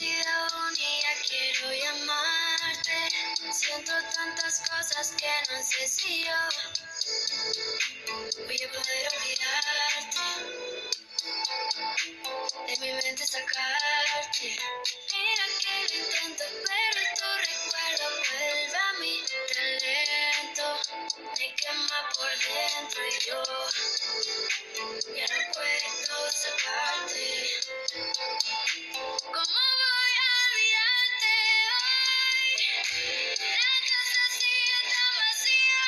conocida aún y ya quiero llamarte. Siento tantas cosas que no sé si yo voy a poder olvidarte, de mi mente sacarte. Mira que lo intento, pero tu recuerdo vuelve a mí tan lento. Me quema por dentro y yo ya no puedo sacarte. ¿Cómo voy a olvidarte hoy? La casa sigue tan vacía.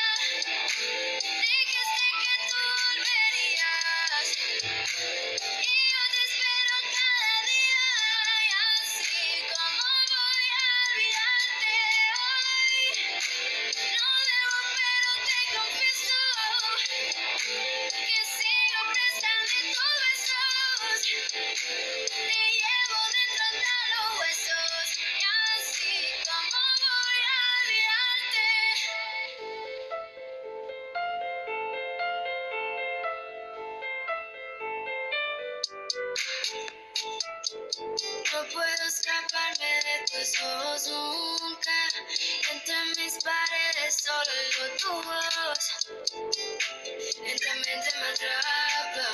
Dijiste que tú volverías y yo te espero cada día. Y así, ¿cómo voy a olvidarte hoy? No debo, pero te confieso que sigo prestando tus besos. Te llevo dentro hasta los huesos. Y así, ¿cómo voy a olvidarte? No puedo escaparme de tus ojos nunca. Entre mis paredes solo oigo tu voz. Lentamente me atrapa,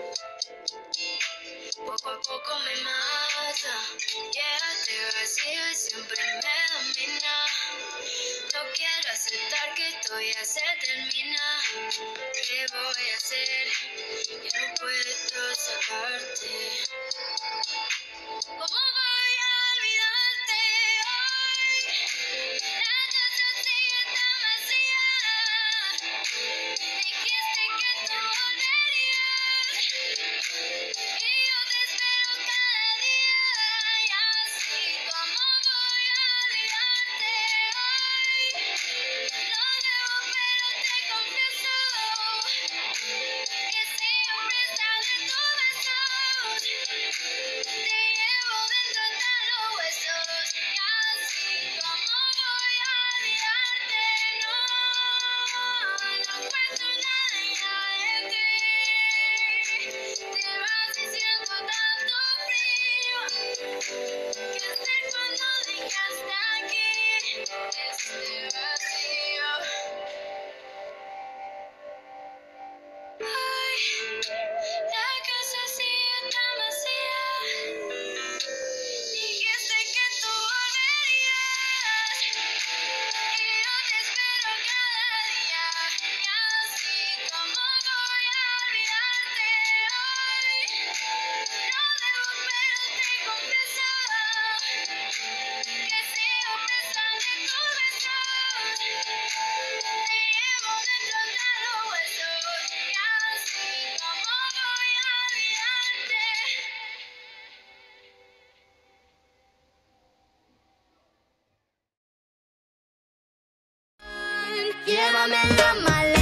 poco a poco me mata. Llega este vacío y siempre me domina. No quiero aceptar que esto ya se termina. ¿Qué voy a hacer? Ya no puedo sacarte. ¿Cómo voy a olvidarte hoy? La casa sigue tan vacía. Dijiste que tú volverías y yo te espero cada día. Y así, ¿cómo voy a olvidarte hoy? No debo, pero te confieso que sigo prestando tus besos. Te llevo dentro hasta los huesos. Y así, ¿cómo voy a olvidarte? No, no encuentro nada ya en ti. Te vas y siento tanto frío. ¿Qué hacer cuando dejaste aquí este vacío? Ay, la casa sigue tan vacía. Dijiste que tú volverías y yo te espero cada día. Y así, ¿cómo voy a olvidarte hoy? No debo, pero te confieso que sigo prestando tus besos. Te llevo dentro hasta los huesos. Y así, ¿cómo voy a olvidarte? Llévame en la maleta.